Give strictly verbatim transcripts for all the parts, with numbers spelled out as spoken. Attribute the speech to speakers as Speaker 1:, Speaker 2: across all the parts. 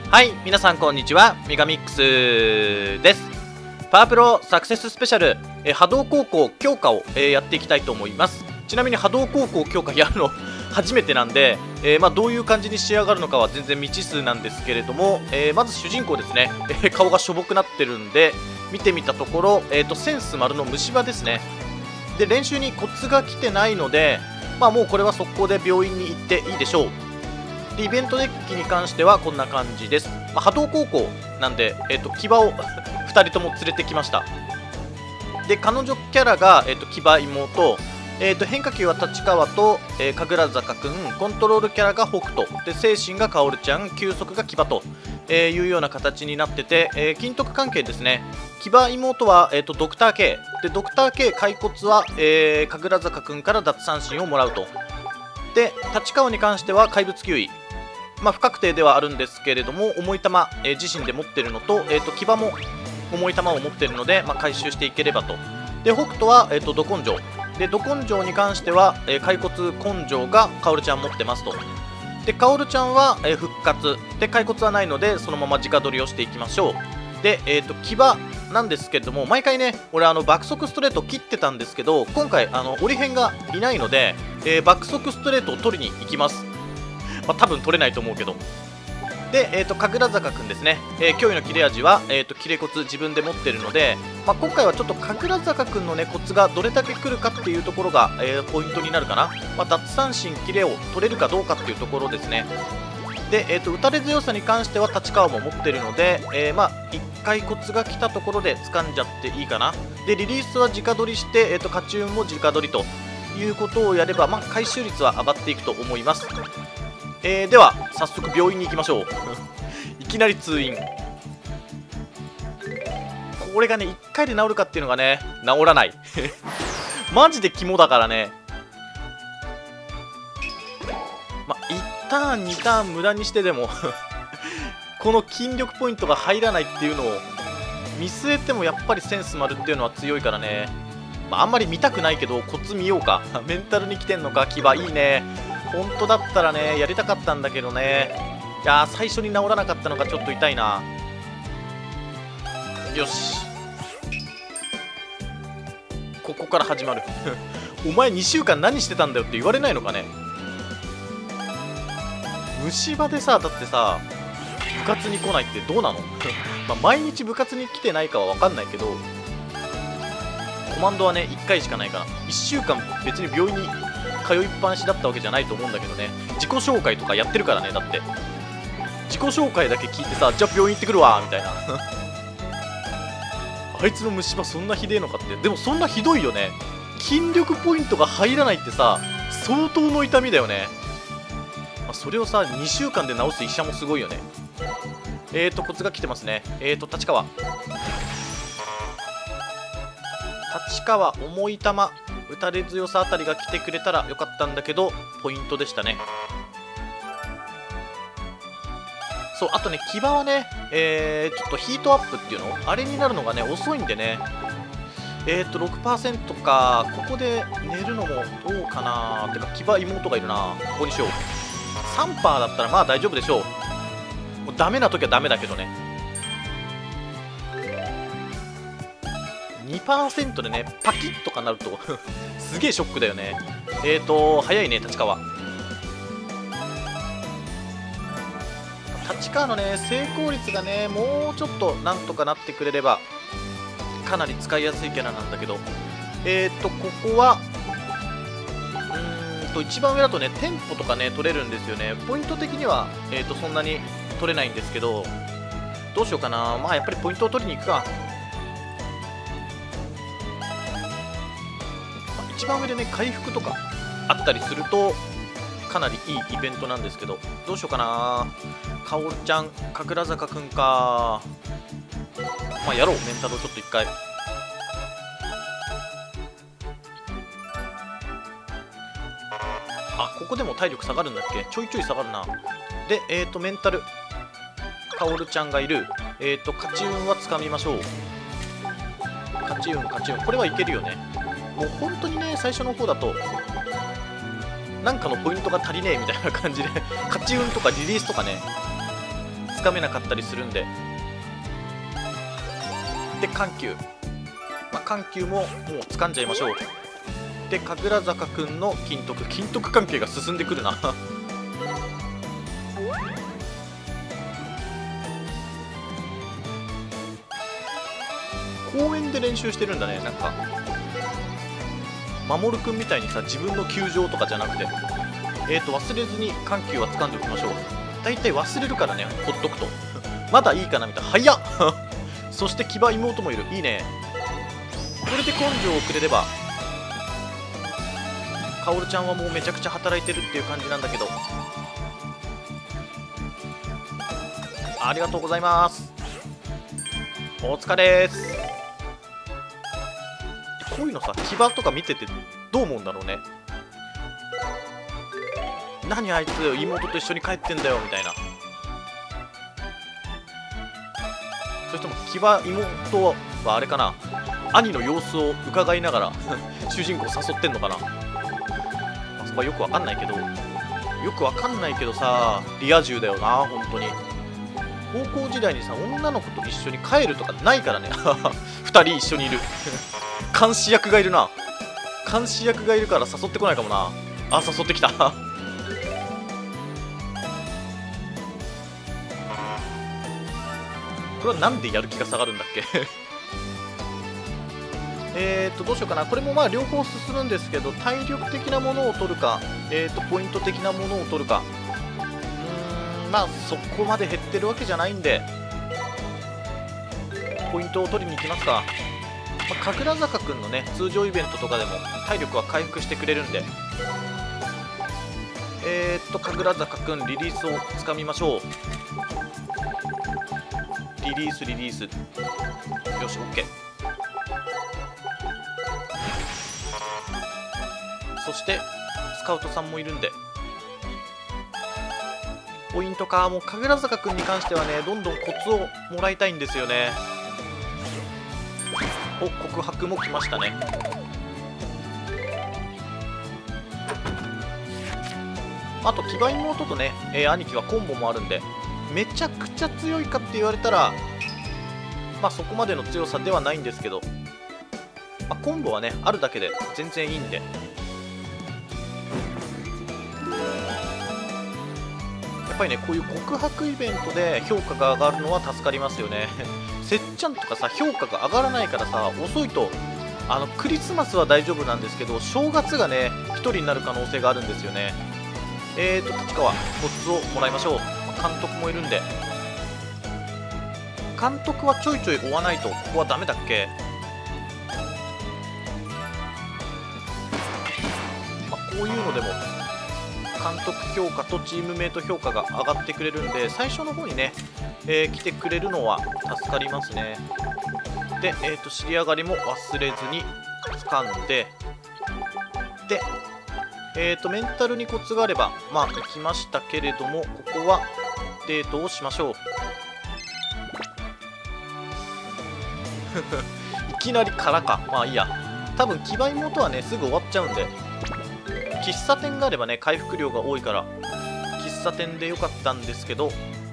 Speaker 1: はい、皆さんこんにちは、ミガミックスです。パワープロサクセススペシャル、えー、波動高校強化を、えー、やっていきたいと思います。ちなみに波動高校強化やるの初めてなんで、えーまあ、どういう感じに仕上がるのかは全然未知数なんですけれども、えー、まず主人公ですね、えー、顔がしょぼくなってるんで見てみたところ、えーと、センス丸の虫歯ですね。で、練習にコツが来てないので、まあ、もうこれは速攻で病院に行っていいでしょう。でイベントデッキに関してはこんな感じです。まあ、波動高校なんで、えー、と牙をふたりとも連れてきました。で彼女キャラが、えー、と牙妹、えー、と変化球は立川と、えー、神楽坂くん、コントロールキャラが北斗で、精神が薫ちゃん、球速が牙と、えー、いうような形になってて、えー、金徳関係ですね。牙妹は、えー、とドクター K で、ドクター K 骸骨は、えー、神楽坂くんから奪三振をもらうと。で立川に関しては怪物球威、まあ、不確定ではあるんですけれども、重い球、えー、自身で持っているのと、えー、と牙も重い球を持っているので、まあ、回収していければと。で北斗は、えー、とど根性で、ど根性に関しては、えー、骸骨根性が薫ちゃん持ってますと。で薫ちゃんは、えー、復活で、骸骨はないのでそのまま直取りをしていきましょう。で、えー、と牙なんですけれども、毎回ね俺あの爆速ストレート切ってたんですけど、今回あの折り辺がいないので、えー、爆速ストレートを取りに行きます。まあ、多分取れないと思うけど。で、えー、と神楽坂くんですね、えー、驚異の切れ味は、えー、と切れ骨自分で持ってるので、まあ、今回はちょっと神楽坂くんのねコツがどれだけ来るかっていうところが、えー、ポイントになるかな。まあ、奪三振切れを取れるかどうかっていうところですね。で、えー、と打たれ強さに関しては立川も持ってるので、えー、まあいっかいコツが来たところで掴んじゃっていいかな。でリリースは直取りして、えー、と勝ち運も直取りということをやれば、まあ、回収率は上がっていくと思います。えー、では早速病院に行きましょういきなり通院。これがねいっかいで治るかっていうのがね治らないマジで肝だからね。まあいちターンにターン無駄にしてでもこの筋力ポイントが入らないっていうのを見据えても、やっぱりセンス丸っていうのは強いからね。まあ、あんまり見たくないけどコツ見ようかメンタルに来てんのか。牙いいね。本当だったらねやりたかったんだけどね。いやー最初に治らなかったのがちょっと痛いな。よし、ここから始まるお前にしゅうかん何してたんだよって言われないのかね。虫歯でさ、だってさ部活に来ないってどうなのまあ毎日部活に来てないかは分かんないけど、コマンドはねいっかいしかないからいっしゅうかん別に病院に通いっぱなしだったわけじゃないと思うんだけどね。自己紹介とかやってるからね。だって自己紹介だけ聞いてさ、じゃあ病院行ってくるわみたいなあいつの虫歯そんなひでえのかって。でもそんなひどいよね。筋力ポイントが入らないってさ相当の痛みだよね。まあ、それをさにしゅうかんで治す医者もすごいよね。えーとコツが来てますね。えーと立川立川重い球、打たれ強さあたりが来てくれたらよかったんだけどポイントでしたね。そう、あとね牙はね、えー、ちょっとヒートアップっていうのあれになるのがね遅いんでね。えーと ろくパーセント か。ここで寝るのもどうかな。てか牙妹がいるな。ここにしよう。 さんパーセント だったらまあ大丈夫でしょう。もうダメな時はダメだけどね。にパーセント でねパキッとかなるとすげえショックだよね。えーと早いね立川。立川のね成功率がねもうちょっとなんとかなってくれればかなり使いやすいキャラなんだけど、えーとここはうーんと一番上だとねテンポとかね取れるんですよね。ポイント的には、えーとそんなに取れないんですけど、どうしようかな。まあやっぱりポイントを取りに行くか。一番上でね回復とかあったりするとかなりいいイベントなんですけど、どうしようかな。薫ちゃん神楽坂くんか。まあやろう、メンタルをちょっと一回。あ、ここでも体力下がるんだっけ。ちょいちょい下がるな。でえーとメンタル薫ちゃんがいる。えーと勝ち運はつかみましょう。勝ち運勝ち運これはいけるよね。もう本当にね最初の方だとなんかのポイントが足りねえみたいな感じで勝ち運とかリリースとかねかめなかったりするんで。で緩急、まあ、緩急ももう掴んじゃいましょう。で神楽坂くんの金徳金徳関係が進んでくるな公園で練習してるんだね。なんか守くんみたいにさ、自分の球場とかじゃなくて、えーと忘れずに緩急は掴んでおきましょう。だいたい忘れるからね、ほっとくとまだいいかなみたいな。早っそして騎馬妹もいる。いいね。これで根性をくれれば、カオルちゃんはもうめちゃくちゃ働いてるっていう感じなんだけど。ありがとうございます。お疲れです。こういうのさ、騎馬とか見ててどう思うんだろうね。何あいつ妹と一緒に帰ってんだよみたいな。それとも騎馬妹はあれかな、兄の様子を伺いながら主人公誘ってんのかな。あそこはよくわかんないけど、よくわかんないけどさ、リア充だよな本当に。高校時代にさ、女の子と一緒に帰るとかないからねふたり一緒にいる監視役がいるな。監視役がいるから誘ってこないかもな。あ、誘ってきたこれはなんでやる気が下がるんだっけえーとどうしようかな。これもまあ両方進むんですけど、体力的なものを取るか、えーとポイント的なものを取るか。うーん、まあそこまで減ってるわけじゃないんで、ポイントを取りに行きますか。まあ、神楽坂くんのね通常イベントとかでも体力は回復してくれるんで、えーっと神楽坂くんリリースをつかみましょう。リリースリリース、よし OK。 そしてスカウトさんもいるんで、ポイントか。もう神楽坂くんに関してはね、どんどんコツをもらいたいんですよね。お、告白も来ましたね。あと騎馬妹とね、えー、兄貴はコンボもあるんで、めちゃくちゃ強いかって言われたらまあそこまでの強さではないんですけど、まあ、コンボはねあるだけで全然いいんで。やっぱりね、こういう告白イベントで評価が上がるのは助かりますよねせっちゃんとかさ、評価が上がらないからさ、遅いとあのクリスマスは大丈夫なんですけど、正月がねひとりになる可能性があるんですよね。えーと立川コツをもらいましょう。監督もいるんで、監督はちょいちょい追わないとここはダメだっけ。まあ、こういうのでも監督評価とチームメイト評価が上がってくれるんで、最初の方にね、えー、来てくれるのは助かりますね。で、えー、と尻上がりも忘れずに掴んで、で、えー、とメンタルにコツがあればまあ行きましたけれども、ここはデートをしましょういきなりからか。まあいいや、多分騎馬妹はねすぐ終わっちゃうんで、喫茶店があればね回復量が多いから喫茶店でよかったんですけど、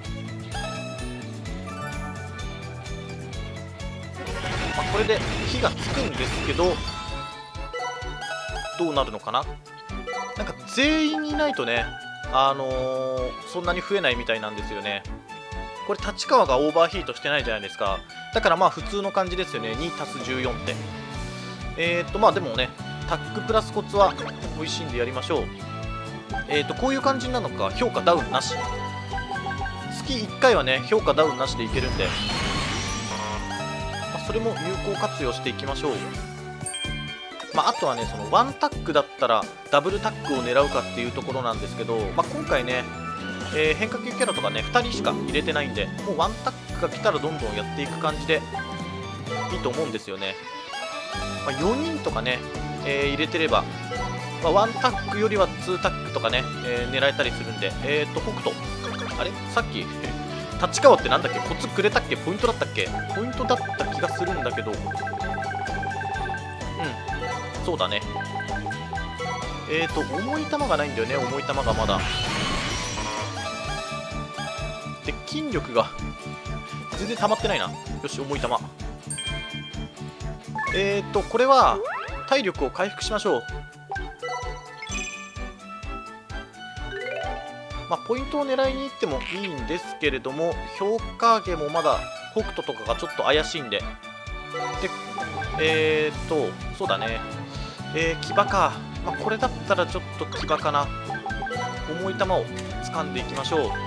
Speaker 1: まあ、これで火がつくんですけど、どうなるのかな。なんか全員いないとね、あのー、そんなに増えないみたいなんですよね。これ立川がオーバーヒートしてないじゃないですか。だからまあ普通の感じですよね。にたすじゅうよんって。えーっとまあでもね、タックプラスコツは美味しいんでやりましょう。えーっとこういう感じなのか、評価ダウンなし。月いっかいはね評価ダウンなしでいけるんで、まあ、それも有効活用していきましょう。まあ、あとはね、そのワンタックだったらダブルタックを狙うかっていうところなんですけど、まあ、今回ね、えー、変化球キャラとかねふたりしか入れてないんで、もうワンタックが来たらどんどんやっていく感じでいいと思うんですよね。まあ、よにんとかね、えー、入れてれば、まあ、ワンタックよりはツータックとかね、えー、狙えたりするんで、えーと北斗、あれさっき立川ってなんだっけ、コツくれたっけ、ポイントだったっけ、ポイントだった気がするんだけど、うん、そうだね。えーと重い球がないんだよね、重い球がまだ。 で筋力が全然溜まってないな。よし、重い球。えーとこれは体力を回復しましょう。まあ、ポイントを狙いに行ってもいいんですけれども、評価下もまだ北斗とかがちょっと怪しいんで。でえーとそうだね、えー、騎馬か。まあ、これだったらちょっと騎馬かな。重い球を掴んでいきましょう。やっ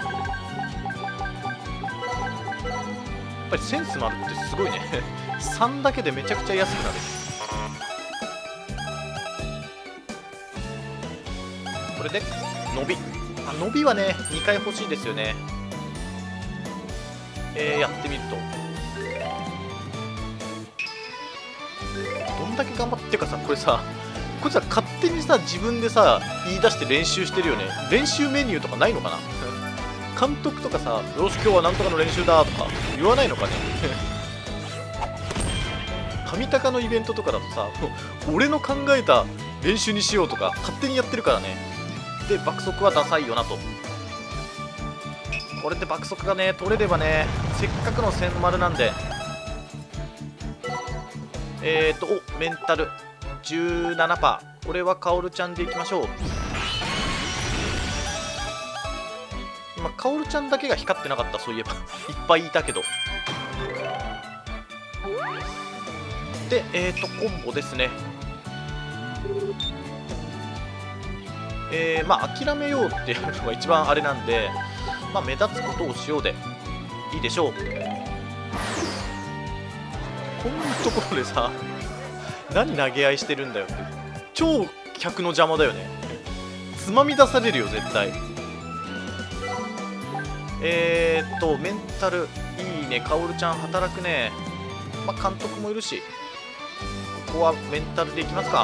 Speaker 1: ぱりセンスのあるってすごいねさんだけでめちゃくちゃ安くなる。これで伸び、あ伸びはねにかい欲しいですよね。えー、やってみるとどんだけ頑張ってかさ、これさこいつは勝手にさ自分でさ言い出して練習してるよね。練習メニューとかないのかな監督とかさ、よし今日はなんとかの練習だとか言わないのかね神高のイベントとかだとさ、俺の考えた練習にしようとか勝手にやってるからね。で爆速はダサいよなと。これで爆速がね取れればね、せっかくの千丸なんで。えーとおメンタル じゅうななパーセント、 これはカオルちゃんでいきましょう。今カオルちゃんだけが光ってなかった。そういえばいっぱいいたけど。でえーとコンボですね。えー、まあ諦めようっていうのが一番あれなんで、まあ、目立つことをしようでいいでしょう。こんなところでさ何投げ合いしてるんだよって、超客の邪魔だよね。つまみ出されるよ絶対。えーっとメンタルいいね。カオルちゃん働くね。まあ監督もいるし、ここはメンタルでいきますか。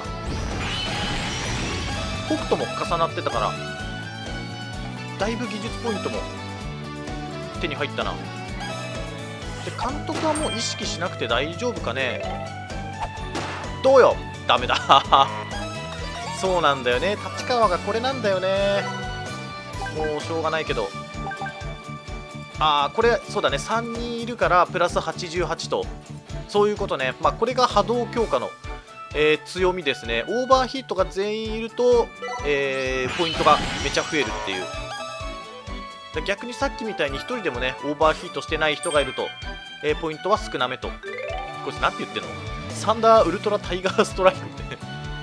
Speaker 1: 北斗も重なってたからだいぶ技術ポイントも手に入ったな。で監督はもう意識しなくて大丈夫かね。どうよ、ダメだそうなんだよね、立川がこれなんだよね。もうしょうがないけど、ああこれそうだね、さんにんいるからプラスはちじゅうはちと、そういうことね。まあこれが波動強化の、えー、強みですね。オーバーヒートが全員いると、えー、ポイントがめちゃ増えるっていう。逆にさっきみたいにひとりでもねオーバーヒートしてない人がいると、えー、ポイントは少なめと。こいつなんて言ってんの、サンダーウルトラタイガーストライクって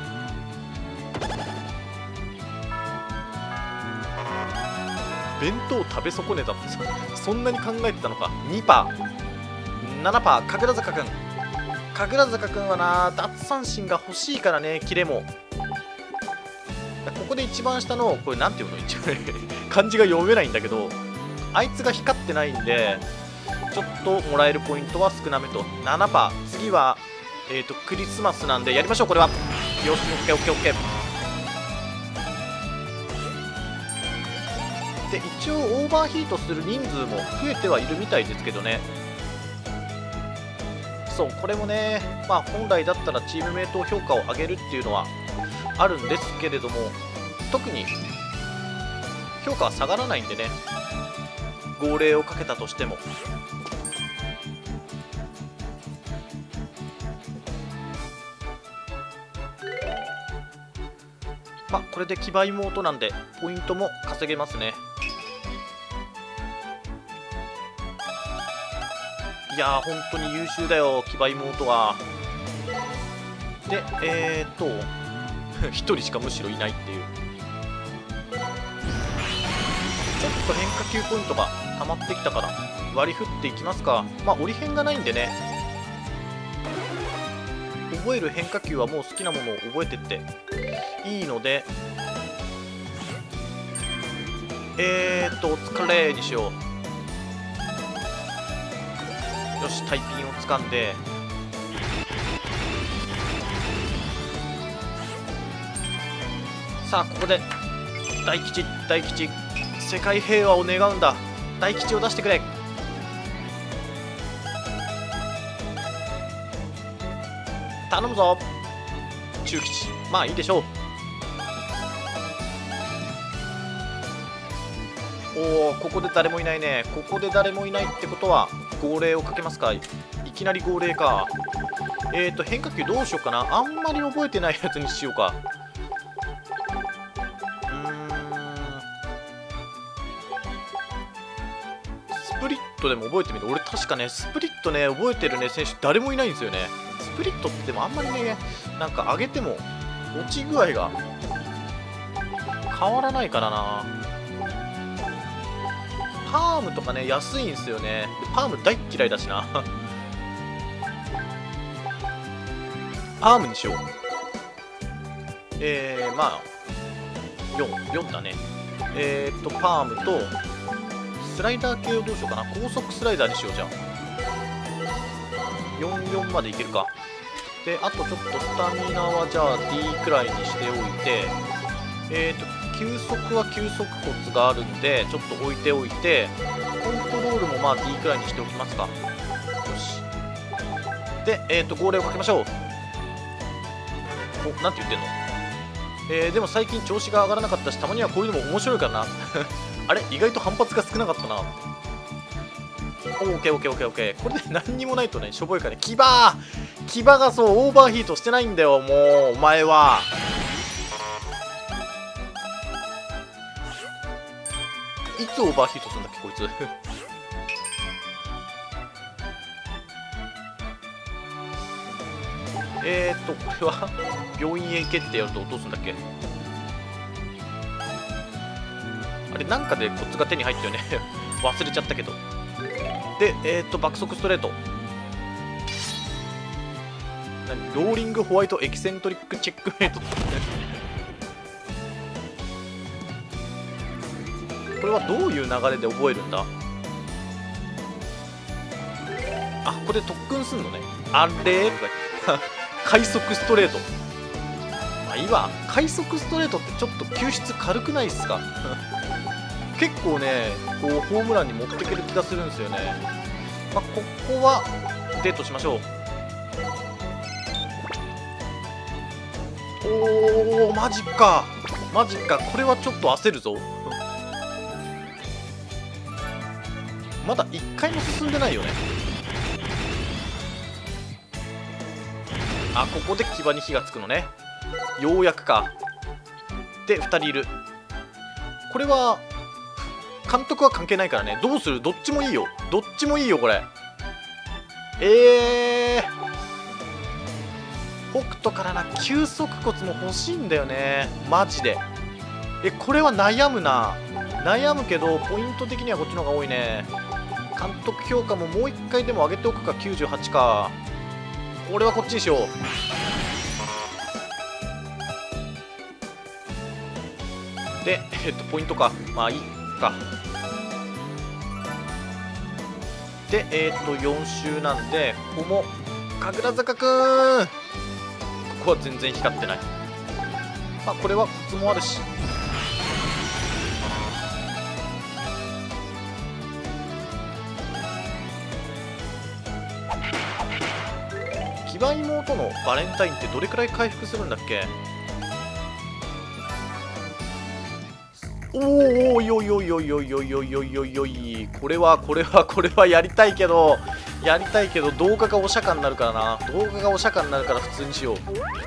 Speaker 1: 弁当食べ損ねたってさ、そんなに考えてたのか。にパーななパー、神楽坂くん神楽坂くんはな奪三振が欲しいからね。キレもここで一番下のこれなんていうの、一番漢字が読めないんだけど、あいつが光ってないんでちょっともらえるポイントは少なめと。ななパーセント、次は、えー、とクリスマスなんでやりましょう。これはよし、オッケーオッケーオッケー。で一応オーバーヒートする人数も増えてはいるみたいですけどね。そうこれもね、まあ本来だったらチームメイト評価を上げるっていうのはあるんですけれども、特に評価は下がらないんでね、号令をかけたとしても。まあこれで騎馬妹なんでポイントも稼げますね。いやー本当に優秀だよ騎馬妹は。でえー、っとひとりしかむしろいないっていう。ちょっと変化球ポイントが溜まってきたから割り振っていきますか。まあ折り変がないんでね、覚える変化球はもう好きなものを覚えてっていいので、えーっとお疲れにしよう。よし、タイピンを掴んで、さあここで大吉大吉、世界平和を願うんだ。大吉を出してくれ。頼むぞ中吉。まあいいでしょう。 おお、ここで誰もいないね。ここで誰もいないってことは号令をかけますか。いきなり号令か。えーと変化球どうしようかな。あんまり覚えてないやつにしようか。うーん、スプリットでも覚えてみる。俺確かねスプリットね覚えてるね選手誰もいないんですよね。スプリットってでもあんまりねなんか上げても落ち具合が変わらないからな。パームとかね安いんですよね。パーム大っ嫌いだしなパームにしよう。えー、まあよん、よんだね。えーっとパームとスライダー系をどうしようかな。高速スライダーにしよう。じゃあよんじゅうよんまでいけるか。であとちょっとスタミナはじゃあ D くらいにしておいて、えーっと球速は球速骨があるんでちょっと置いておいて、コントロールもまあ D くらいにしておきますか。よし。でえーっと号令をかけましょう。お、なんて言ってんの。えー、でも最近調子が上がらなかったし、たまにはこういうのも面白いからなあれ意外と反発が少なかったな。オーケーオーケーオーケーオーケー。これで何にもないとねしょぼいからね。牙牙がそうオーバーヒートしてないんだよ。もうお前はいつオーバーヒートするんだっけこいつえーっとこれは病院へ行けってやるとどうするんだっけ。あれなんかでコツが手に入ったよね忘れちゃったけど。でえーっと爆速ストレート。何ローリングホワイトエキセントリックチェックメイトこれはどういう流れで覚えるんだ。あ、これ特訓すんのね。あれとか快速ストレート。まあいいわ。快速ストレートってちょっと球質軽くないっすか結構ねこうホームランに持ってける気がするんですよね。まあ、ここはデートしましょう。おおマジかマジか。これはちょっと焦るぞまだいっかいも進んでないよね。あ、ここで牙に火がつくのね。ようやくか。でふたりいる。これは監督は関係ないからね。どうする。どっちもいいよ。どっちもいいよこれ。えー、北斗からな球速骨も欲しいんだよねマジで。えこれは悩むな。悩むけどポイント的にはこっちの方が多いね。監督評価ももういっかいでも上げておくか。きゅうじゅうはちか。俺はこっちにしよう。でえっとポイントか。まあいいか。でえっとよん周なんでここも神楽坂くん。ここは全然光ってない。まあこれはコツもあるし。騎馬妹のバレンタインってどれくらい回復するんだっけ。おーおいおいおいおいおいおいおいおいおいおい。これはこれはこれはやりたいけどやりたいけど動画がお釈迦になるからな。動画がお釈迦になるから普通にしよう。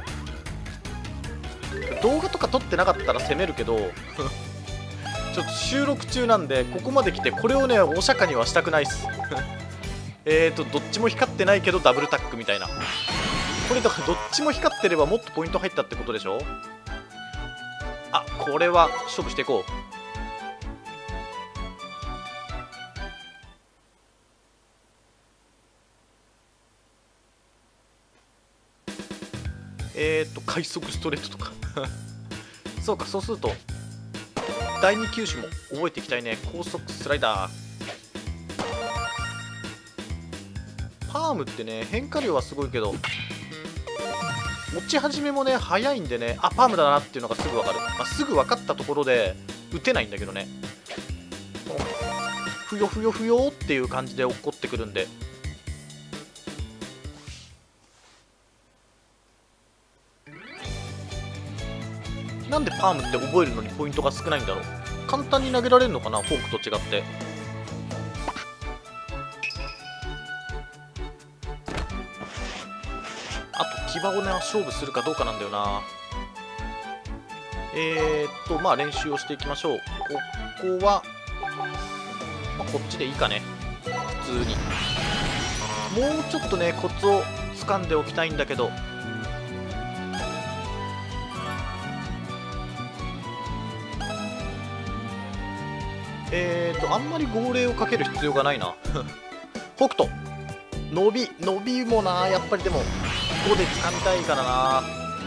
Speaker 1: 動画とか撮ってなかったら攻めるけどちょっと収録中なんでここまで来てこれをねお釈迦にはしたくないっすえーとどっちも光ってないけどダブルタックみたいな。これだからどっちも光ってればもっとポイント入ったってことでしょ。あ、これは勝負していこう。えーと快速ストレートとかそうか。そうするとだいに球種も覚えていきたいね。高速スライダー。パームってね変化量はすごいけど持ち始めもね早いんでね。あ、パームだなっていうのがすぐ分かる。まあ、すぐ分かったところで打てないんだけどね。ふよふよふよっていう感じで落っこってくるんで。なんでパームって覚えるのにポイントが少ないんだろう。 簡単に投げられるのかな、フォークと違って。あと騎馬をね勝負するかどうかなんだよな。えー、っとまあ練習をしていきましょう。ここは、まあ、こっちでいいかね、普通に。もうちょっとねコツを掴んでおきたいんだけど。えーとあんまり号令をかける必要がないな北斗伸び伸びもな、やっぱりでもここで掴みたいからな。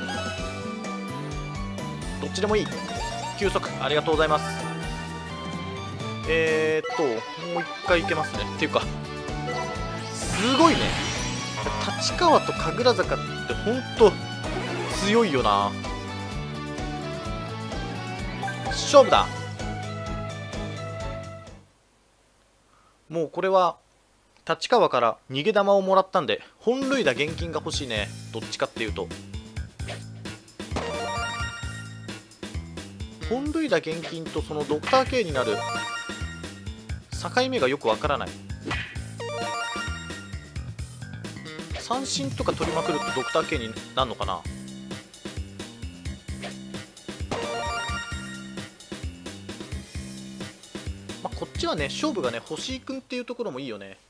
Speaker 1: どっちでもいい。休息ありがとうございます。えーともう一回いけますね。っていうかすごいね、立川と神楽坂ってほんと強いよな。勝負だ。もうこれは立川から逃げ玉をもらったんで本塁打現金が欲しいね。どっちかっていうと本塁打現金とそのドクター K になる境目がよくわからない。三振とか取りまくるとドクター K になるのかな。まあ、こっちはね勝負がね星井君っていうところもいいよね。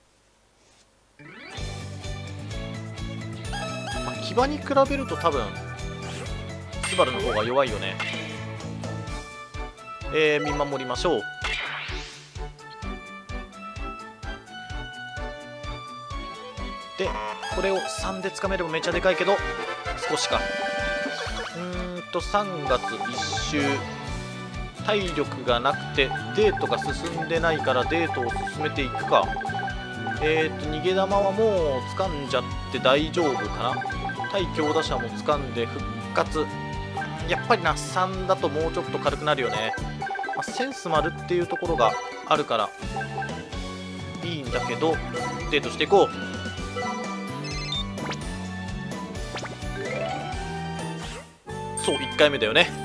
Speaker 1: まあ、騎馬に比べると多分スバルの方が弱いよね。えー、見守りましょう。でこれをさんでつかめればめっちゃでかいけど少しか。うーんとさんがついっ週体力がなくてデートが進んでないからデートを進めていくか。えーと逃げ玉はもう掴んじゃって大丈夫かな。対強打者も掴んで復活。やっぱりなさんだともうちょっと軽くなるよね。まあ、センス丸っていうところがあるからいいんだけどデートしていこう。そういっかいめだよね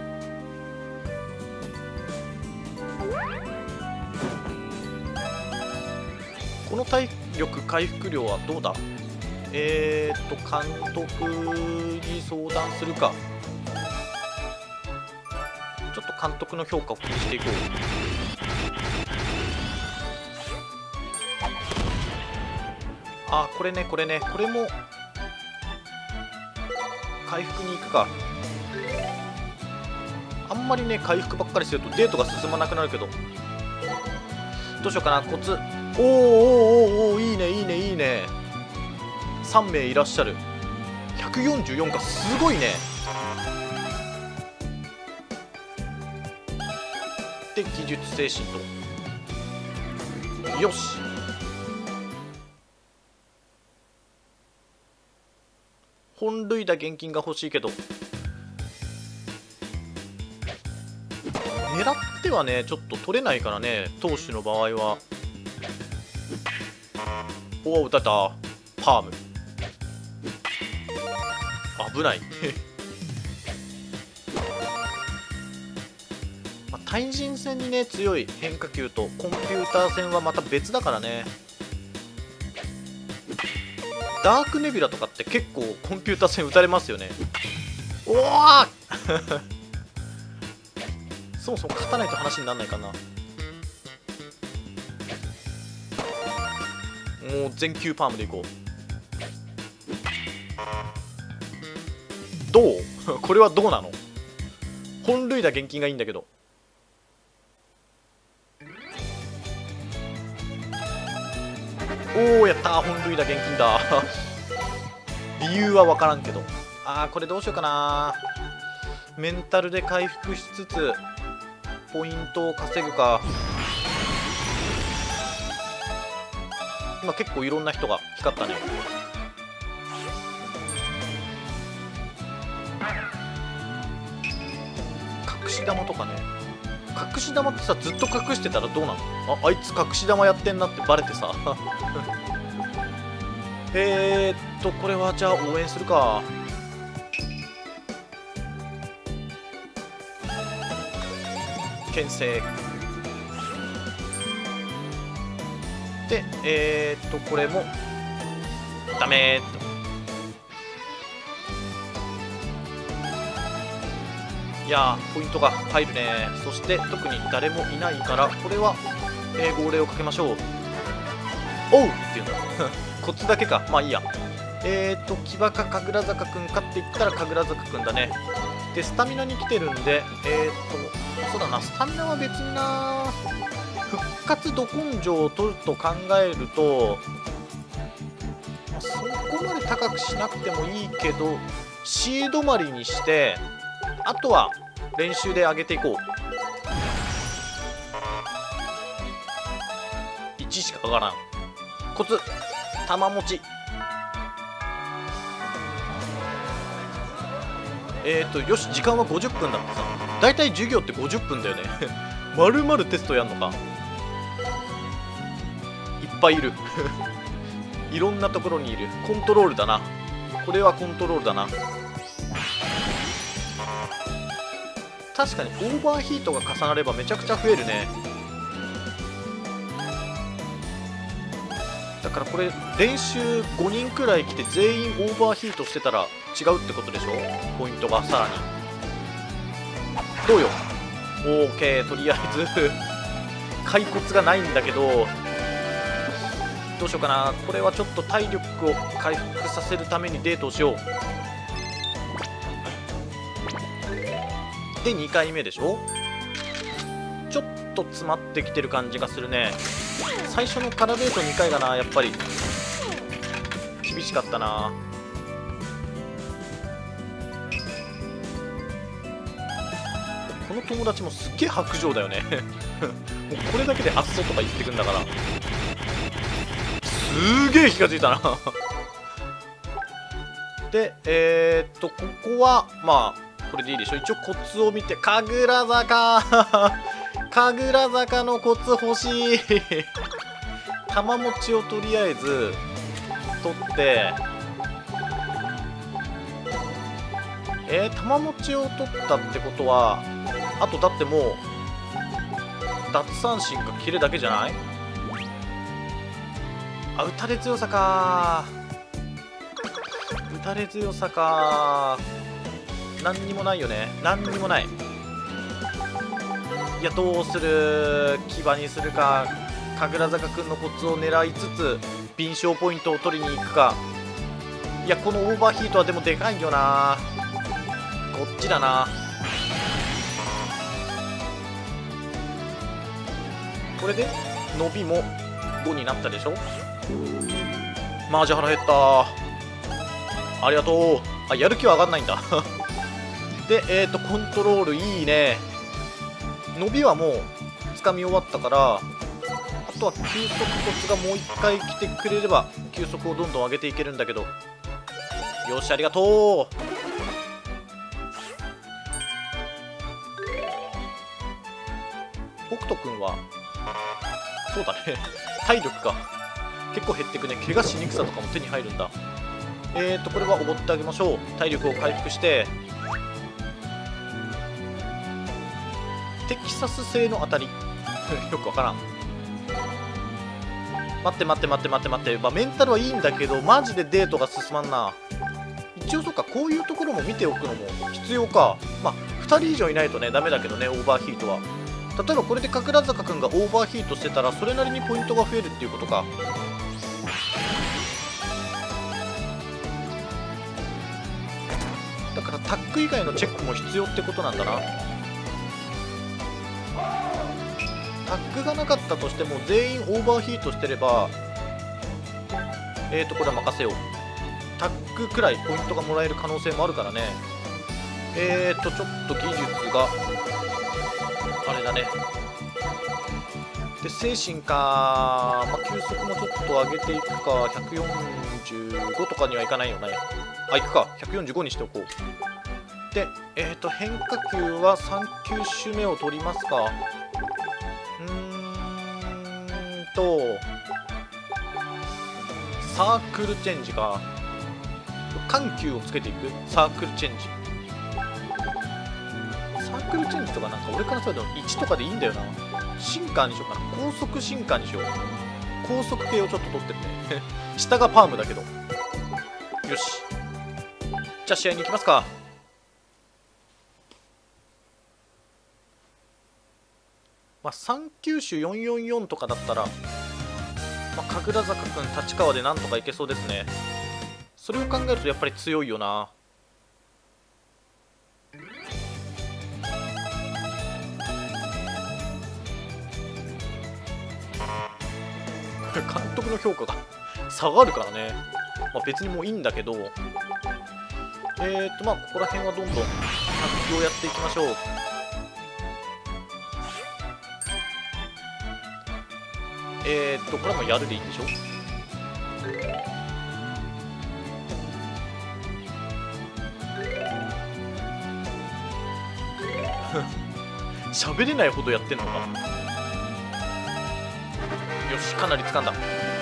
Speaker 1: この体力回復量はどうだ。えーっと監督に相談するか。ちょっと監督の評価を気にしていこう。あこれねこれねこれも回復に行くか。あんまりね回復ばっかりするとデートが進まなくなるけどどうしようかな。コツおーおーおーおーいいねいいねいいね。さんめいいらっしゃる。ひゃくよんじゅうよんかすごいね。で技術精神とよし。本塁打現金が欲しいけど狙ってはねちょっと取れないからね投手の場合は。おお打たれたパーム危ないまあ、対人戦にね強い変化球とコンピューター戦はまた別だからね。ダークネビュラとかって結構コンピューター戦打たれますよね。おおそもそも勝たないと話にならないかな。もう全球パームでいこう。どうこれはどうなの。本塁打現金がいいんだけど。おおやったー本塁打現金だ理由は分からんけど。あーこれどうしようかな。メンタルで回復しつつポイントを稼ぐか。今結構いろんな人が光ったね。隠し玉とかね。隠し玉ってさずっと隠してたらどうなの。ああいつ隠し玉やってんなってバレてさえーっとこれはじゃあ応援するか。 牽制で、えー、っとこれもダメーっと。いやーポイントが入るね。そして特に誰もいないからこれは、えー、号令をかけましょう。おうっていうのコツだけか。まあいいや。えーと騎馬か神楽坂くんかって言ったら神楽坂くんだね。でスタミナに来てるんで、えーとそうだな、スタミナは別にな。復活ど根性を取ると考えると、まあ、そこまで高くしなくてもいいけど C 止まりにして、あとは練習で上げていこう。いちしか上がらん。コツ玉持ち。えーとよし、時間はごじゅっぷんだってさ。だいたい授業ってごじゅっぷんだよねまるまるテストやんのか。いっぱいいるいろんなところにいる。コントロールだな。これはコントロールだな。確かにオーバーヒートが重なればめちゃくちゃ増えるね。だからこれ練習ごにんくらい来て全員オーバーヒートしてたら違うってことでしょ。ポイントがさらにどうよ。 OK、 とりあえず骸骨がないんだけど、どうしようかな。これはちょっと体力を回復させるためにデートをしよう。でにかいめでしょ。ちょっと詰まってきてる感じがするね。最初の空デートにかいがな、やっぱり厳しかったな。この友達もすっげえ薄情だよねもうこれだけであっそとか言ってくんだから、すげえ気がついたなでえー、っとここはまあこれでいいでしょ。一応コツを見て、神楽坂神楽坂のコツ欲しい玉持ちをとりあえず取って、えー、玉持ちを取ったってことは、あとだってもう奪三振か切るだけじゃない？あ、打たれ強さか。打たれ強さか。何にもないよね。何にもない。いや、どうする？騎馬にするか、神楽坂くんのコツを狙いつつ敏捷ポイントを取りに行くか。いや、このオーバーヒートはでもでかいよな。こっちだな。これで伸びもごになったでしょ。マジ腹減った。ありがとう。あ、やる気は上がんないんだで、えっとコントロールいいね。伸びはもうつかみ終わったから、あとは球速コツがもういっかい来てくれれば球速をどんどん上げていけるんだけど。よし、ありがとう。北斗くんはそうだね体力か結構減ってくね。怪我しにくさとかも手に入るんだ。えーとこれはおごってあげましょう。体力を回復してテキサス製の当たりよくわからん。待って待って待って待って待って、まあ、メンタルはいいんだけどマジでデートが進まんな。一応そっか、こういうところも見ておくのも必要か。まあふたり以上いないとねダメだけどね、オーバーヒートは。例えばこれで神楽坂くんがオーバーヒートしてたらそれなりにポイントが増えるっていうことか。だからタック以外のチェックも必要ってことなんだな。タックがなかったとしても全員オーバーヒートしてれば、えーとこれは任せよう。タックくらいポイントがもらえる可能性もあるからね。えーとちょっと技術があれだね。で精神か、まあ、球速もちょっと上げていくか。ひゃくよんじゅうごとかにはいかないよね。あ、いくか。ひゃくよんじゅうごにしておこう。でえーと変化球はさん球種目を取りますか。うーんとサークルチェンジか。緩急をつけていく。サークルチェンジ、サークルチェンジとかなんか俺からするといちとかでいいんだよな。シンカーにしようかな。高速シンカーにしよう。高速系をちょっと取ってるね下がパームだけど。よし、じゃあ試合に行きますか。まあさん球種よんよんよんとかだったら、まあ、神楽坂君立川でなんとかいけそうですね。それを考えるとやっぱり強いよな。監督の評価が下がるからね、まあ、別にもういいんだけど、えーとまあここら辺はどんどん卓球をやっていきましょう。えーとこれもやるでいいんでしょ。喋れないほどやってんのか。よし、かなり掴んだ。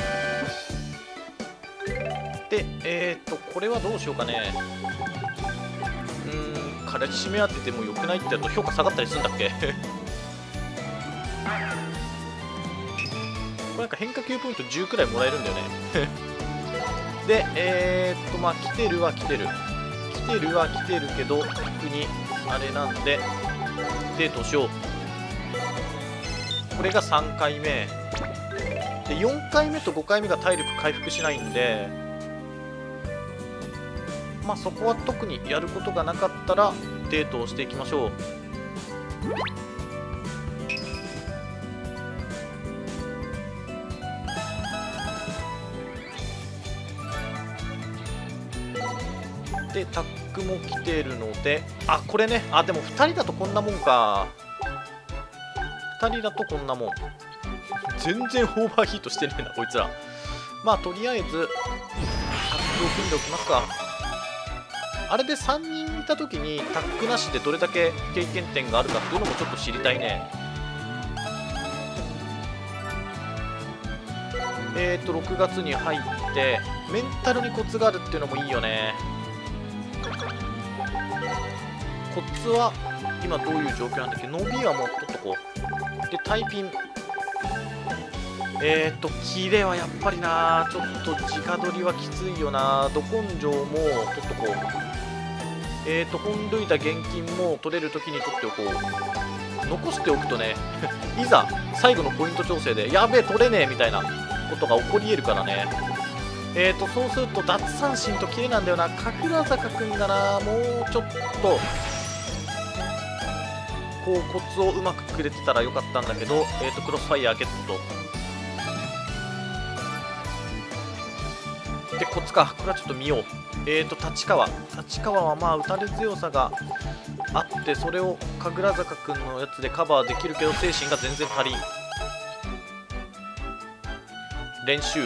Speaker 1: で、えー、っとこれはどうしようかね。うーん、彼締め当ててもよくないってやると評価下がったりするんだっけこれなんか変化球ポイントじゅうくらいもらえるんだよねで、えー、っとまあ来てるは来てる来てるは来てるけど特にあれなんでデートをしよう。これがさんかいめで、よんかいめとごかいめが体力回復しないんで、まあそこは特にやることがなかったらデートをしていきましょう。でタックも来てるので、あこれね、あでもふたりだとこんなもんか。ふたりだとこんなもん全然オーバーヒートしてねえなこいつら。まあとりあえずタックを組んでおきますか。あれでさんにんいた時にタックなしでどれだけ経験点があるかっていうのもちょっと知りたいね。えーとろくがつに入ってメンタルにコツがあるっていうのもいいよね。コツは今どういう状況なんだっけ。伸びはもう取っとこう。でタイピン、えーとキレはやっぱりな、ちょっと直取りはきついよな。ど根性も取っとこう。えーと本塁打現金も取れるときに取っておこう。残しておくとねいざ最後のポイント調整でやべえ取れねえみたいなことが起こり得るからね。えーとそうすると奪三振とキレなんだよな。神楽坂君がな、もうちょっとこうコツをうまくくれてたらよかったんだけど、えーとクロスファイヤーゲットで、コツか。これはちょっと見よう。えーと立川立川はまあ打たれ強さがあって、それを神楽坂君のやつでカバーできるけど精神が全然足りん。練習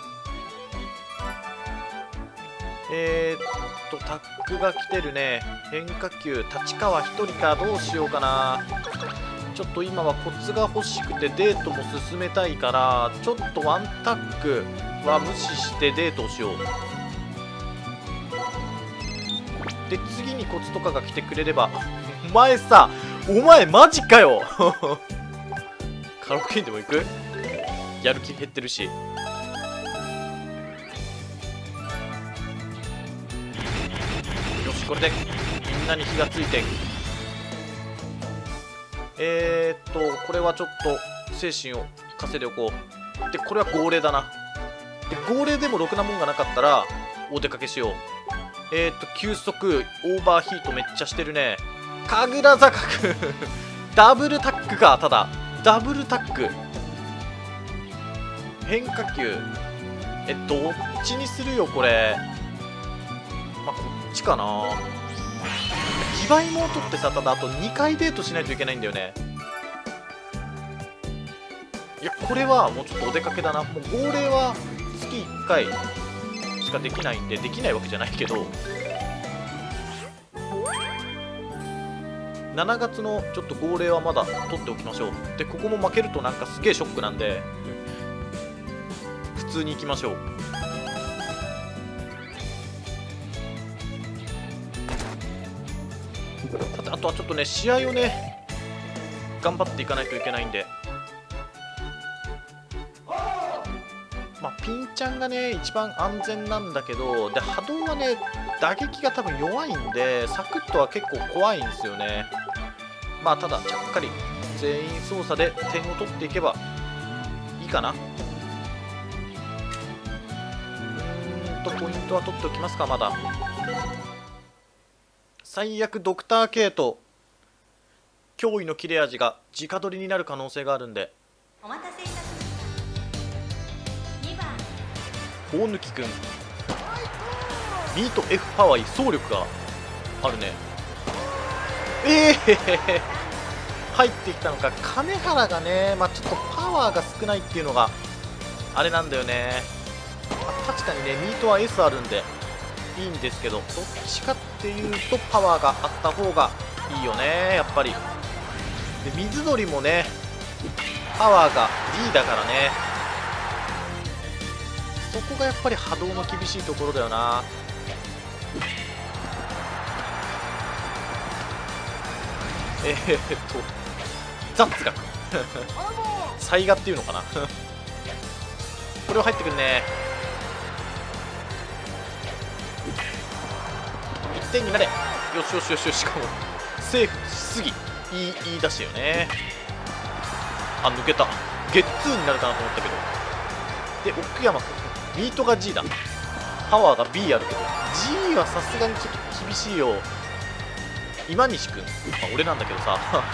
Speaker 1: えーっとタックが来てるね。変化球立川ひとりか。どうしようかな。ちょっと今はコツが欲しくてデートも進めたいから、ちょっとワンタックは無視してデートをしよう。で次にコツとかが来てくれればお前さ、お前マジかよカラオケにでも行く？やる気減ってるし。これでみんなに火がついて、えー、っとこれはちょっと精神を稼いでおこう。でこれは号令だな。で号令でもろくなもんがなかったらお出かけしよう。えー、っと球速オーバーヒートめっちゃしてるね。神楽坂君ダブルタックか。ただダブルタック変化球、えどっちにするよこれ。まあこっちかな。騎馬妹ってさ、ただあとにかいデートしないといけないんだよね。いやこれはもうちょっとお出かけだな。もう号令は月いっかいしかできないんで、できないわけじゃないけど、しがつのちょっと号令はまだ取っておきましょう。でここも負けるとなんかすげえショックなんで普通に行きましょう。さてあとはちょっとね試合をね頑張っていかないといけないんで、まあ、ピンちゃんがね一番安全なんだけど、で波動はね打撃が多分弱いんでサクッとは結構怖いんですよね。まあただちゃっかり全員操作で点を取っていけばいいかな。うーんとポイントは取っておきますか。まだ最悪ドクター K と驚異の切れ味が直取りになる可能性があるんで、
Speaker 2: お待たせいたしました。にばん
Speaker 1: 大貫くんミート F パワー走力があるね。ええー、入ってきたのか。金原がね、まあ、ちょっとパワーが少ないっていうのがあれなんだよね。まあ、確かにねミートは S あるんでいいんですけど、どっちかっていうとパワーがあった方がいいよねやっぱり。で水鳥もねパワーが D だからね、そこがやっぱり波動の厳しいところだよな。えー、っとザッツが災害っていうのかなこれは入ってくるね。いってんになれ。よしよしよしよし。しかもセーフしすぎ言い言い出したよね。あ、抜けた。ゲッツーになるかなと思ったけど。で奥山君ミートが G だ、パワーが B あるけど G はさすがにちょっと厳しいよ。今西君、まあ、俺なんだけどさ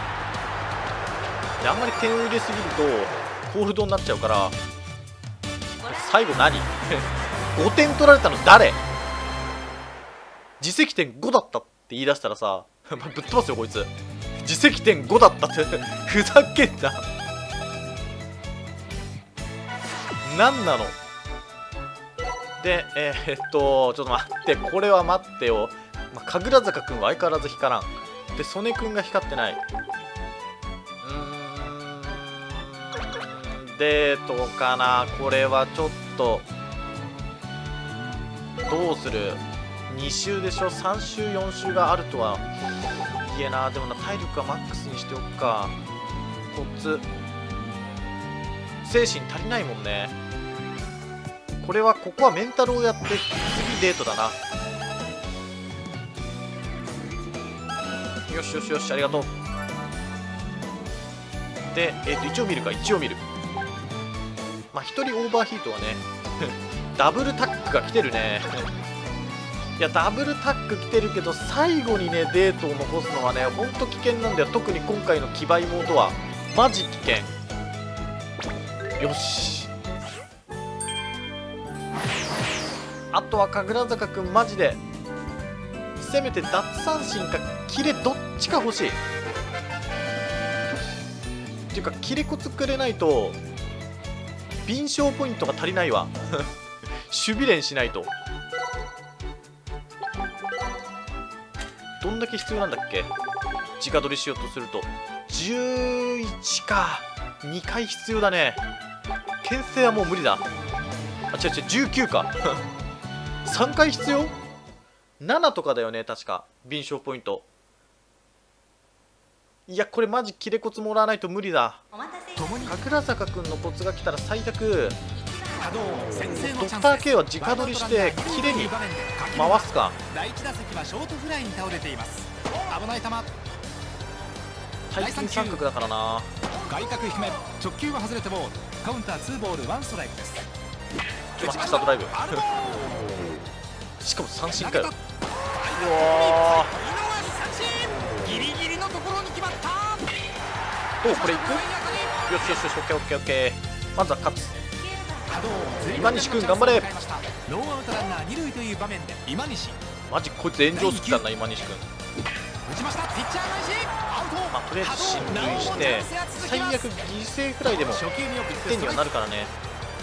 Speaker 1: であんまり点を入れすぎるとホールドになっちゃうから。最後何ごてん取られたの誰？自責点ごだったって言い出したらさぶっ飛ばすよこいつ。自責点ごだったってふざけんな何なの。でえー、っとちょっと待って、これは待ってよ。まあ、神楽坂君は相変わらず光らん。で曽根君が光ってない。うーんデートかな。これはちょっとどうする。に周でしょ。さん周よん周があるとはいえな。でもな体力はマックスにしておくか。コツ精神足りないもんね。これはここはメンタルをやって次デートだな。よしよしよし、ありがとう。で、えー、と一応見るか。一応見る。まあひとりオーバーヒートはねダブルタックが来てるねいやダブルタック来てるけど最後にねデートを残すのはねほんと危険なんだよ。特に今回の騎馬妹はマジ危険。よし、あとは神楽坂君マジでせめて奪三振かキレどっちか欲しい。っていうかキレコツくれないと敏捷ポイントが足りないわ守備練しないと。どんだけ必要なんだっけ。直取りしようとするとじゅういちか。にかい必要だね。牽制はもう無理だ。あ違う違うじゅうきゅうかさんかい必要。ななとかだよね確か敏捷ポイント。いやこれマジキレコツもらわないと無理だ。神楽坂君のコツが来たら最悪ドクター K は直取りしてキレに回すか。
Speaker 3: 第一打席はショートフライに倒れています。危ない球。
Speaker 1: 大金三角だからな。
Speaker 3: 外角低め直球は外れてボール。カウンターツーボールワンストライクです。
Speaker 1: ちょっと待ってスタートライブしかも三振かよ。うわ
Speaker 3: ギリギリのところに決まった。
Speaker 1: おおこれいく。よしよしよしオッケーオッケーオッケー。まずは勝つ。今西君頑張れ。
Speaker 3: ノーアウトランナー二塁という場面で今西。
Speaker 1: マジこいつ炎上好きだな今西君。
Speaker 3: 打ちました。ピッチャー返しアウト。
Speaker 1: まあとりあえず進塁して最悪犠牲フライでもいってんにはなるからね。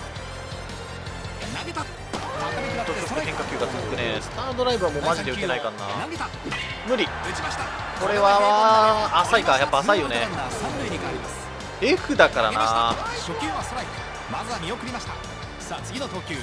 Speaker 3: 投げた。
Speaker 1: ちょっと変化球が続くね。スタードライブはもうマジで打てないからな。無理。これは浅いか。やっぱ浅いよね。 F だからな。
Speaker 3: 初球はストライク。まずは見送りました。さあ次の投球。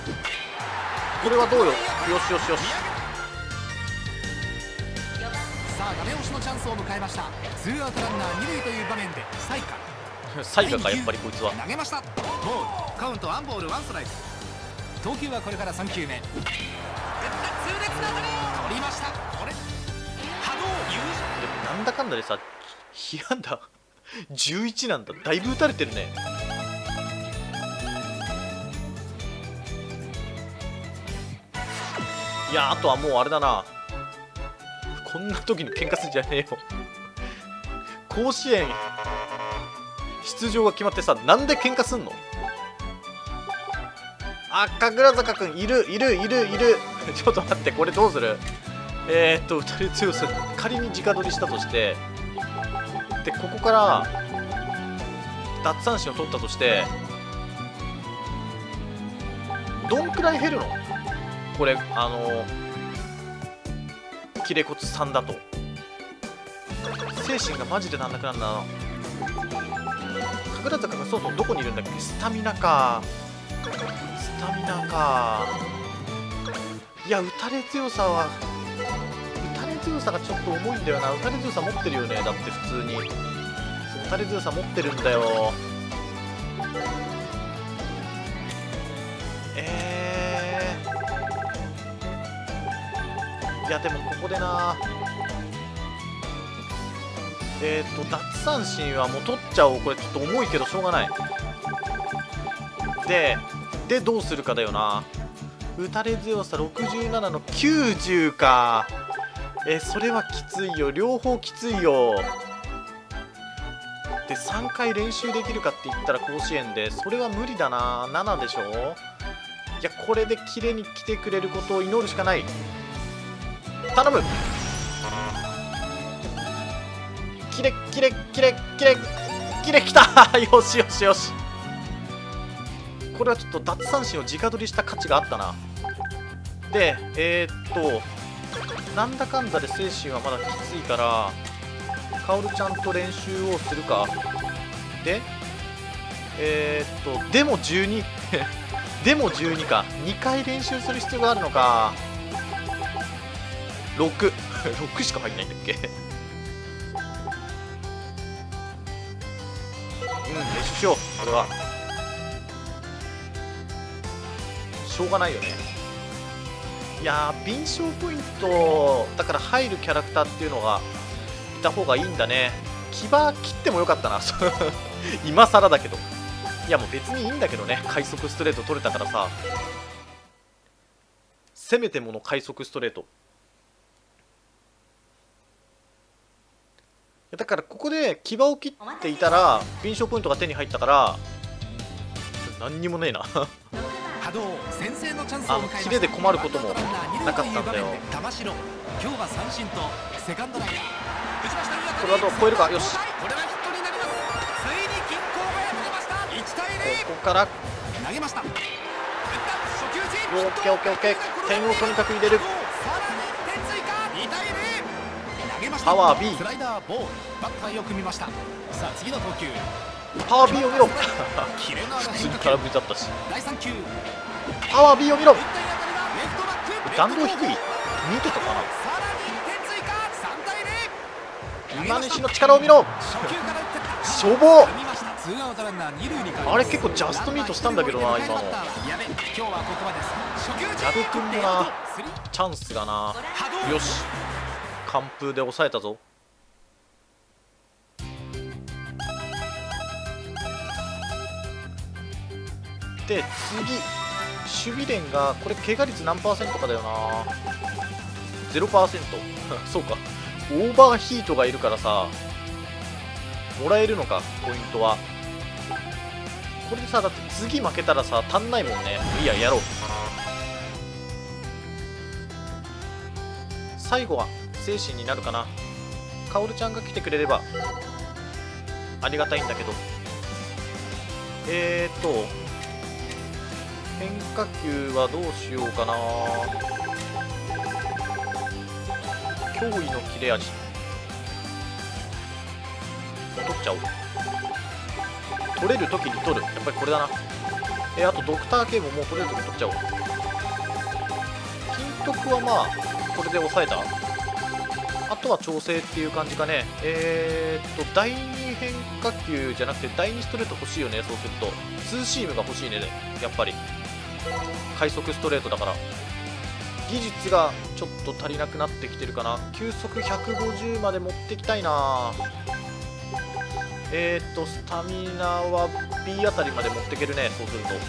Speaker 1: これはどうよ。よしよしよし。
Speaker 3: さあダメ押しのチャンスを迎えました。ツーアウトランナー二塁という場面でサイカ
Speaker 1: サイガかやっぱりこいつは。
Speaker 3: 投げました。ボールカウントワンボールワンストライク。投球はこれからさん球目。打った痛烈な当たり取りました。これ波動優勝。
Speaker 1: でもなんだかんだでさ被安打じゅういちなんだ。だいぶ打たれてるね。いや、あとはもうあれだな、こんな時に喧嘩するんじゃねえよ甲子園出場が決まってさ、なんで喧嘩すんの。あ、神楽坂くんいるいるいるいるちょっと待って、これどうする。えー、っと打たれ強さ仮に直取りしたとして、でここから奪三振を取ったとして、どんくらい減るのこれ。あの切れ骨さんだと精神がマジでなんなくなるんだな。神楽坂がそうそうどこにいるんだっけ。スタミナかスタミナか。いや、打たれ強さは打たれ強さがちょっと重いんだよな。打たれ強さ持ってるよね。だって普通にそう打たれ強さ持ってるんだよ。えー、いやでもここでな、えっと奪三振はもう取っちゃおう。これちょっと重いけどしょうがない。ででどうするかだよな。打たれ強さろくじゅうななのきゅうじゅうか。えそれはきついよ。両方きついよ。でさんかい練習できるかって言ったら甲子園でそれは無理だな。ななでしょ。いや、これでキレに来てくれることを祈るしかない。頼む。キレキレキレキレキレきたよしよしよし。これはちょっと奪三振を直取りした価値があったな。でえー、っとなんだかんだで精神はまだきついから、カオルちゃんと練習をするか。でえー、っとでもじゅうにでもじゅうにか。にかい練習する必要があるのか。ろく ろくしか入んないんだっけうん、練習しよう。これはしょうがないよね。いやー、敏捷ポイントだから入るキャラクターっていうのがいた方がいいんだね。牙切ってもよかったな今更だけど。いやもう別にいいんだけどね。快速ストレート取れたからさ、せめてもの快速ストレート。だからここで牙を切っていたら敏捷ポイントが手に入ったから何にもねえな
Speaker 3: 波動先制のチャンスを迎えました。
Speaker 1: キレで困ることもなかったんだよ。
Speaker 3: 玉城今日は三振とセカンドライナー打ちました。
Speaker 1: これはどう超えるか。よし、
Speaker 3: これはヒットになります。ついに均衡が破れました。いちたいゼロ。
Speaker 1: ここから
Speaker 3: 投げました。打った初球打ち。
Speaker 1: オッケーオッケーオッケー。点をとにかく入れる。
Speaker 3: さらにいってん追加。にたいゼロ。投げました。
Speaker 1: パワー B。
Speaker 3: スライダーボール。バッターよく見ました。さあ次の投球。
Speaker 1: パワー B を見ろ
Speaker 3: キレのある
Speaker 1: 普通に
Speaker 3: 変化球
Speaker 1: 空振りだったし。
Speaker 3: だいさん球。
Speaker 1: パワー B を見ろ。
Speaker 3: 打った当たりはレフトバック。
Speaker 1: 弾道低い。見てたかな。
Speaker 3: さらにいってん追加。さんたいゼロ。
Speaker 1: 今西の力を見ろ。
Speaker 3: 初球から打ってった。
Speaker 1: しょぼ。
Speaker 3: 見ました。ツーアウトランナー二塁に変わります。
Speaker 1: あれ結構ジャストミートしたんだけどな今の。
Speaker 3: やべ、今日はここまでです。初球打ち。
Speaker 1: 矢部君もなチャンスがな。よし、完封で抑えたぞ。で次守備練がこれ怪我率何パーセントかだよな。 ゼロパーセント そうか、オーバーヒートがいるからさもらえるのかポイントは。これでさだって次負けたらさ足んないもんね。いいややろう。最後は精神になるかな。カオルちゃんが来てくれればありがたいんだけど。えーっと変化球はどうしようかな。驚異の切れ味取っちゃおう。取れるときに取る。やっぱりこれだな。えー、あとドクター K ももう取れるときに取っちゃおう。金徳はまあこれで抑えた。 あとは調整っていう感じかね。えー、っとだいに変化球じゃなくてだいにストレート欲しいよね。そうするとツーシームが欲しいね。やっぱり快速ストレートだから技術がちょっと足りなくなってきてるかな。球速ひゃくごじゅうまで持ってきたいな。えー、っとスタミナは B あたりまで持っていけるね。そうすると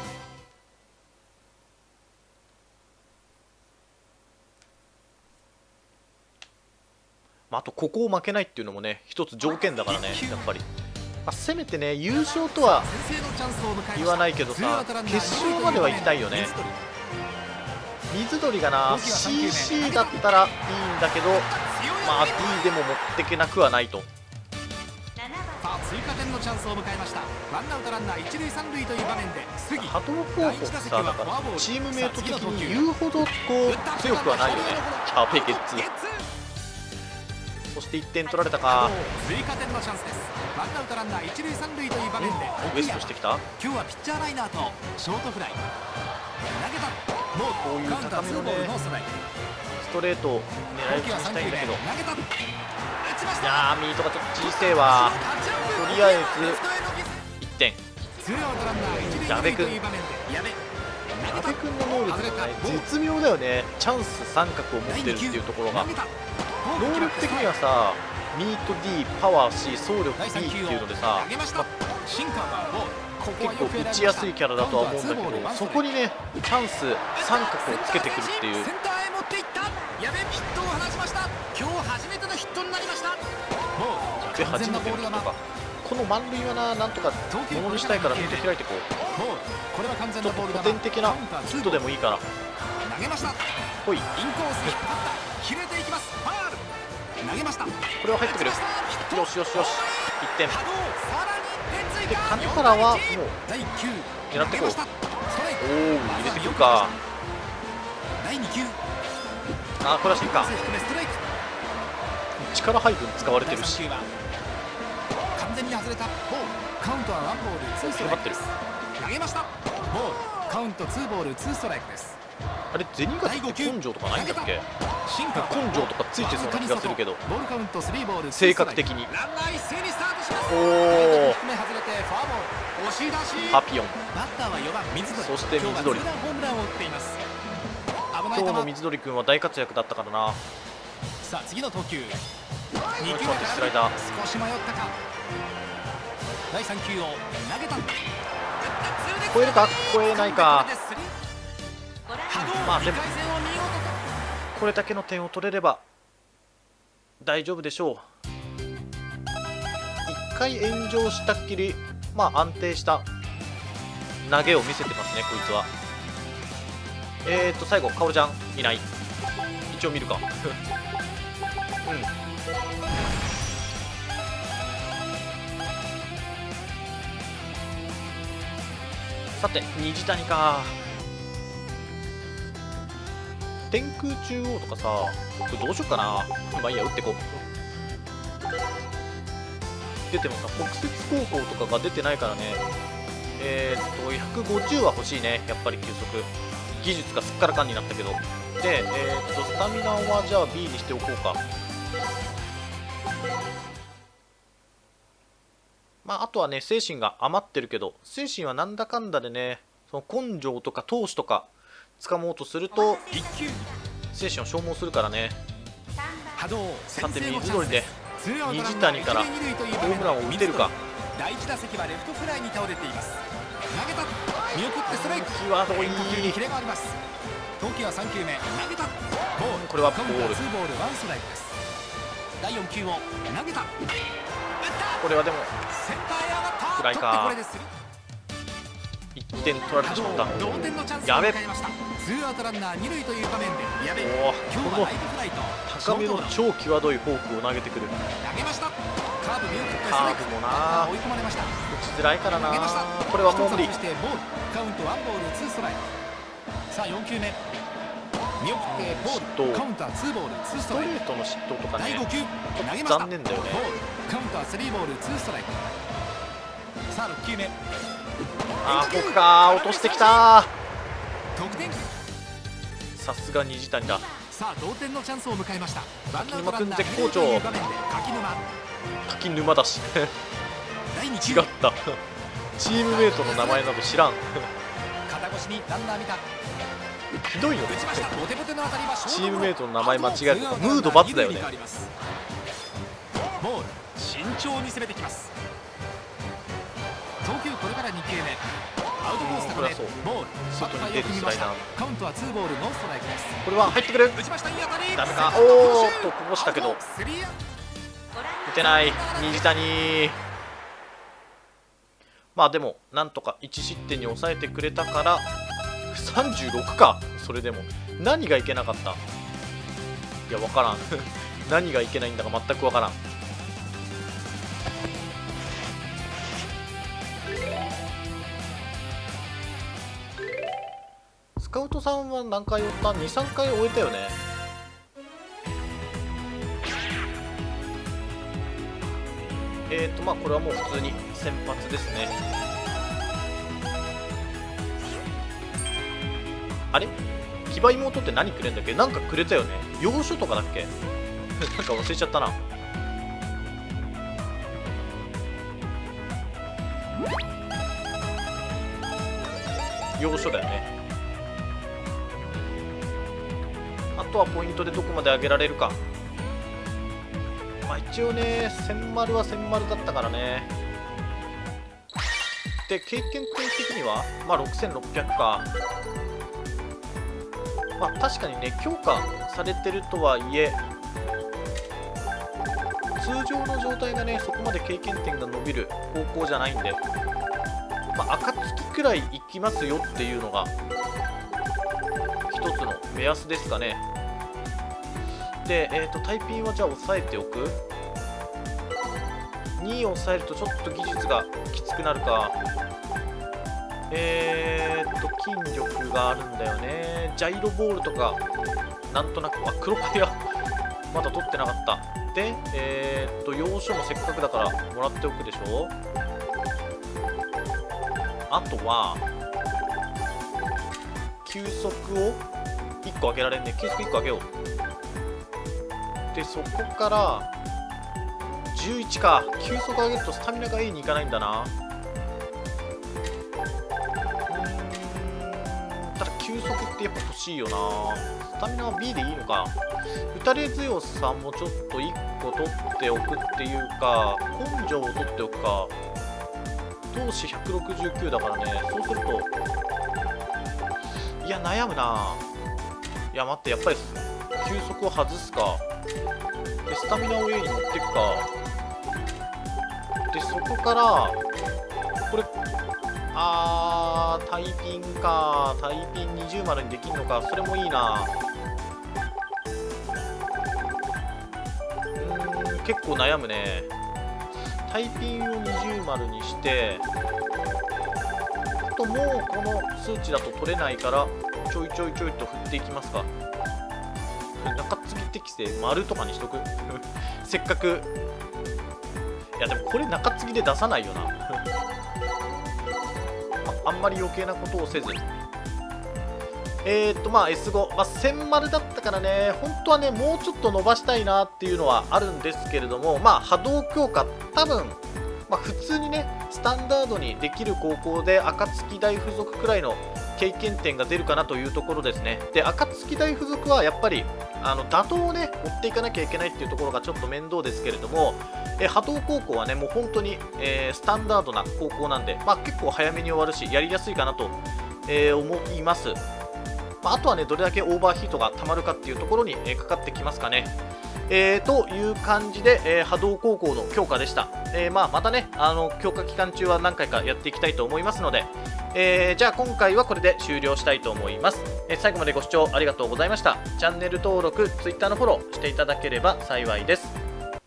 Speaker 1: まあ、あとここを負けないっていうのもね一つ条件だからね。やっぱり、まあ、せめてね優勝とは言わないけどさ決勝までは行きたいよね。水鳥がな シーシー だったらいいんだけど、まあ D でも持ってけなくはないと。
Speaker 3: さあ追加点のチャンスを迎えました。ワンアウトランナー一塁三塁という場面で杉。
Speaker 1: 波動高校ってさだからチームメイト的に言うほどこう強くはないよね。やべえゲッツー。そしていってん取られたか。
Speaker 3: 追加点のチャンスです。ワンアウトランナー一塁三塁という場面で
Speaker 1: ウエストしてきた。
Speaker 3: 今日はピッチャーライナーとショートフライ投げた。もう
Speaker 1: こういう高めのねストレートを狙い撃ちにしたいんだけど、いやーミートがちょっと小せえわ。とりあえずいってん。矢部君矢部君の能力がね絶妙だよね。チャンス三角を持ってるっていうところが能力的にはさミート D パワー C 走力 B っていうのでさ、結構打ちやすいキャラだとは思うんだけど、そこにねチャンス三角をつけてくるっていう。
Speaker 3: センターへ持っていった。やべヒットを放ちました。今日初めてのヒットになりました。もう
Speaker 1: で初めてのヒットか。この満塁はななんとかものにしたいからミート開いてこう。
Speaker 3: これは完全
Speaker 1: ちょっと古典的なヒットでもいいから
Speaker 3: 投げました。
Speaker 1: ほい。
Speaker 3: インコース引っ張った切れていきます。ファール投げました。こ
Speaker 1: れは入ってくる。よしよしよしいってんでカンタラはもう狙ってこう。おお入れてくるか。あーこれはしいか。力配分使われてるし
Speaker 3: 完全に外れた。カウントはワンボールツーストライクです。投げました。ボールカウントツーボールツーストライクです。
Speaker 1: あれ銭形って根性とかないんだっけ。根性とかついてそうな気がするけど性格的に。おおパピヨンそして水鳥。今日の水鳥君は大活躍だったからな。
Speaker 3: さあ次の投球に
Speaker 1: 球目スライダー
Speaker 3: 少し迷ったか。だいさん球を投げた。
Speaker 1: 超えるか超えないか。まあでもこれだけの点を取れれば大丈夫でしょう。いっかい炎上したっきりまあ安定した投げを見せてますねこいつは。えーと最後カオルちゃんいない。一応見るかうんさて虹谷か。天空中央とかさこれどうしようかな。まあいいや打ってこう。出てもさ北摂高校とかが出てないからね。えー、っとひゃくごじゅうは欲しいねやっぱり球速。技術がすっからかんになったけど。で、えー、っとスタミナはじゃあ B にしておこうか。まああとはね精神が余ってるけど精神はなんだかんだでねその根性とか闘志とか掴もうとすると精神を消耗するからね。さて水鳥で虹谷からホームランを打てるか。
Speaker 3: 第一打席はレフトフライに倒れています。投げた見送ってストライク。
Speaker 1: 際どい。
Speaker 3: 変化球にキレがあります。投球はさん球目投げた。
Speaker 1: これはボール。
Speaker 3: ツーボールワンストライクです。だいよん球を投げた。
Speaker 1: これはでも
Speaker 3: センターへ上がった。
Speaker 1: フライか。いってん取られてしまった。
Speaker 3: 同点のチャンスを迎えました。ツーアウトランナー二塁という場面でやべ
Speaker 1: お
Speaker 3: 今日はライトフライと
Speaker 1: 高めの超際どいフォークを投げてくる。
Speaker 3: 投げました。カーブ見送ってス
Speaker 1: カー
Speaker 3: トライク。
Speaker 1: ブもな
Speaker 3: 追い込まれました。
Speaker 1: 打ちづらいからな。これはもう無理。
Speaker 3: 一つ外してボールカウントワンボールツーストライク。さあよん球目見送ってボールカウンターツーボールツース
Speaker 1: ス
Speaker 3: トライク。
Speaker 1: トレートの失投とか
Speaker 3: だい
Speaker 1: ね
Speaker 3: ご球投げました。
Speaker 1: 残念だよね。
Speaker 3: ボールカウンタースリーボールツーストライク。さあろく球目
Speaker 1: あーフォークか落としてきた。
Speaker 3: 得点
Speaker 1: さすが虹谷だ。
Speaker 3: さあ同点のチャンスを迎えました。ワンアウトラ
Speaker 1: 柿沼くん
Speaker 3: ンナー
Speaker 1: 絶好調。
Speaker 3: という場面で柿沼
Speaker 1: 柿沼だし
Speaker 3: だいに
Speaker 1: 違ったチームメイトの名前など知らん
Speaker 3: 肩越しにランナー見た。
Speaker 1: ひどいよね
Speaker 3: 打ちました。ボテボテの当たりはショート
Speaker 1: チーム
Speaker 3: ゴロ。
Speaker 1: メイトの名前間違えるとかムードバツだよね。
Speaker 3: ボール慎重に攻めてきます。投球これからに球目。アウトコース高めボール。
Speaker 1: 外に出るスライダー。
Speaker 3: カウントはツーボールノーストライクです。
Speaker 1: これは入ってくる。
Speaker 3: 打ちました。いい当たり。
Speaker 1: ダメか。おーっとこぼしたけど
Speaker 3: スリーアウト。
Speaker 1: 打てない虹谷。まあでもなんとかいち失点に抑えてくれたからさんじゅうろくか。それでも何がいけなかった。いや分からん何がいけないんだか全く分からん。スカウトさんは何回終った？ にさん 回終えたよね。えーとまあこれはもう普通に先発ですね。あれ騎馬妹って何くれんだっけ？なんかくれたよね。洋書とかだっけなんか忘れちゃったな。洋書だよね。あとはポイントでどこまで上げられるか。まあ一応ね千丸は千丸だったからね。で経験点的にはまあろくせんろっぴゃくか。まあ確かにね強化されてるとはいえ通常の状態がねそこまで経験点が伸びる方向じゃないんで、まあ、暁くらいいきますよっていうのが一つの目安ですかね。で、えーとタイピンはじゃあ抑えておく。にいを抑えるとちょっと技術がきつくなるか。えーっと筋力があるんだよね。ジャイロボールとかなんとなく、あ黒パイアまだ取ってなかった。でえーっと要所もせっかくだからもらっておくでしょ。あとは球速をいっこ上げられるね。球速いっこ上げよう。でそこからじゅういちか。球速上げるとスタミナが A にいかないんだな。ただ球速ってやっぱ欲しいよな。スタミナは ビー でいいのか。打たれ強さもちょっといっこ取っておくっていうか根性を取っておくか。投手ひゃくろくじゅうきゅうだからね。そうするといや悩むな。いや待ってやっぱり球速を外すか。でスタミナを A に持っていくか。でそこからこれあータイピンか。タイピンにじゅう丸にできるのか。それもいいな。うーん結構悩むね。タイピンをにじゅう丸にしてあともうこの数値だと取れないからちょいちょいちょいと振っていきますか。中継ぎ適正丸とかにしとくせっかく。いやでもこれ中継ぎで出さないよなあ, あんまり余計なことをせずえーっとまあ エスご、まあ、千丸だったからね本当はねもうちょっと伸ばしたいなっていうのはあるんですけれども、まあ波動強化多分、まあ、普通にねスタンダードにできる高校で暁大附属くらいの経験点が出るかなというところですね。で暁大附属はやっぱりあの打倒をね持っていかなきゃいけないっていうところがちょっと面倒ですけれども、え波動高校はねもう本当に、えー、スタンダードな高校なんで、まあ、結構早めに終わるしやりやすいかなと、えー、思います。まあ、あとはねどれだけオーバーヒートがたまるかっていうところに、えー、かかってきますかね。えー、という感じで、えー、波動高校の強化でした。えーまあ、またねあの強化期間中は何回かやっていきたいと思いますので、えー、じゃあ今回はこれで終了したいと思います。えー、最後までご視聴ありがとうございました。チャンネル登録、ツイッターのフォローしていただければ幸いです。